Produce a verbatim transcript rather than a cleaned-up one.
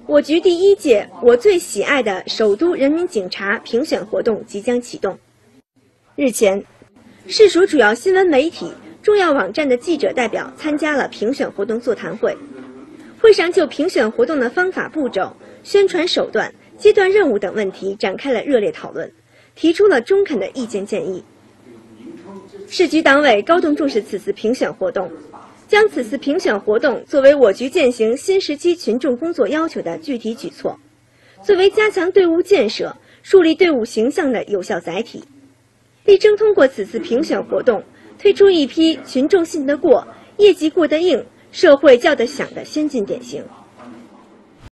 我局第一届我最喜爱的首都人民警察评选活动即将启动。日前，市属主要新闻媒体、重要网站的记者代表参加了评选活动座谈会。会上就评选活动的方法步骤、宣传手段、阶段任务等问题展开了热烈讨论，提出了中肯的意见建议。市局党委高度重视此次评选活动，将此次评选活动作为我局践行新时期群众工作要求的具体举措，作为加强队伍建设、树立队伍形象的有效载体，力争通过此次评选活动，推出一批群众信得过、业绩过得硬、社会叫得响的先进典型。